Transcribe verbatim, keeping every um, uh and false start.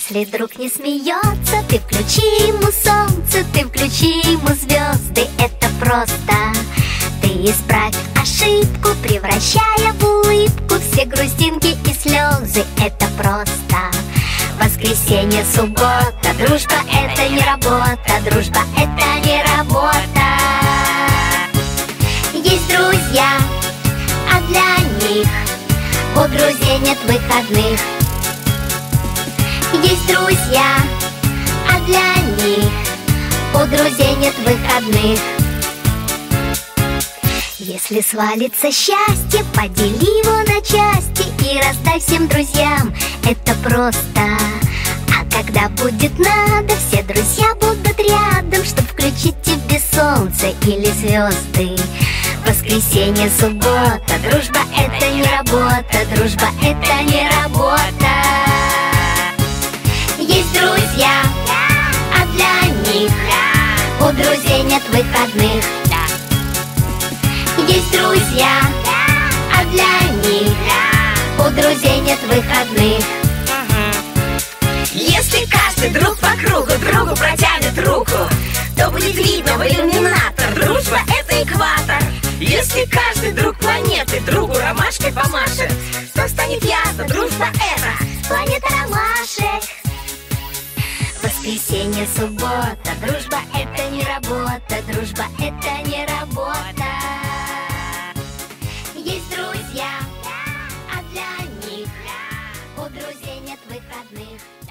Если друг не смеется, ты включи ему солнце, ты включи ему звезды, это просто. Ты исправь ошибку, превращая в улыбку все грустинки и слезы, это просто. Воскресенье, суббота, дружба — это не работа, дружба — это не работа. Есть друзья, а для них у друзей нет выходных. Есть друзья, а для них у друзей нет выходных. Если свалится счастье, подели его на части и раздай всем друзьям, это просто. А когда будет надо, все друзья будут рядом, чтоб включить тебе солнце или звезды. Воскресенье, суббота, дружба — это не работа, дружба — это не работа. Есть друзья, а для них у друзей нет выходных. Есть друзья, а для них у друзей нет выходных. Если каждый друг по кругу другу протянет руку, то будет видно в иллюминатор: дружба — это экватор. Если каждый друг планеты другу ромашкой помашет, то станет ясно: дружба — это планета ромашек. Воскресенье, суббота, дружба — это не работа, дружба — это не работа. Есть друзья, а для них у друзей нет выходных.